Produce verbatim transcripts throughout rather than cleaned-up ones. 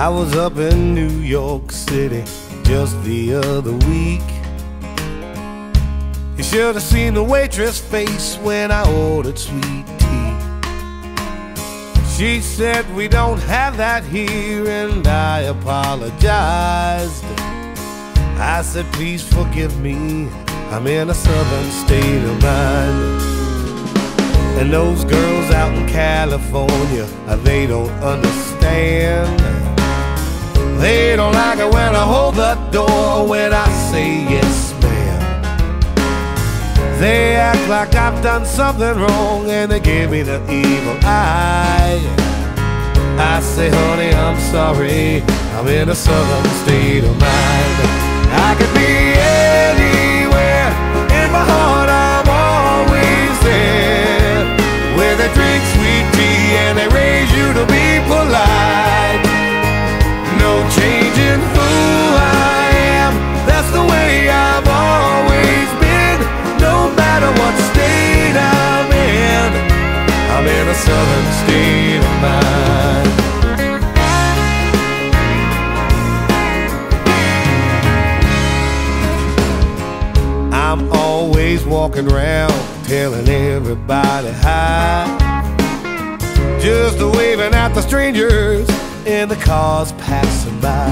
I was up in New York City just the other week. You should have seen the waitress face when I ordered sweet tea. She said we don't have that here, and I apologized. I said please forgive me, I'm in a southern state of mind. And those girls out in California, they don't understand. They don't like it when I hold the door when I say yes, ma'am. They act like I've done something wrong, and they give me the evil eye. I say, honey, I'm sorry, I'm in a southern state of mind. I could be anywhere, in my heart I'm always there, where they drink sweet tea and they raise you to be polite. No changing who I am, that's the way I've always been. No matter what state I'm in, I'm in a southern state of mind. I'm always walking around telling everybody hi, just waving at the strangers in the cars passing by.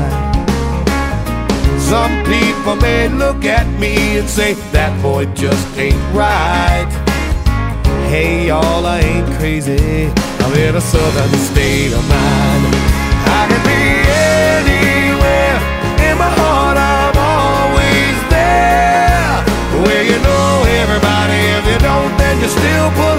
Some people may look at me and say that boy just ain't right. Hey y'all, I ain't crazy, I'm in a southern state of mind. I can be anywhere, in my heart I'm always there, where you know everybody, if you don't then you still put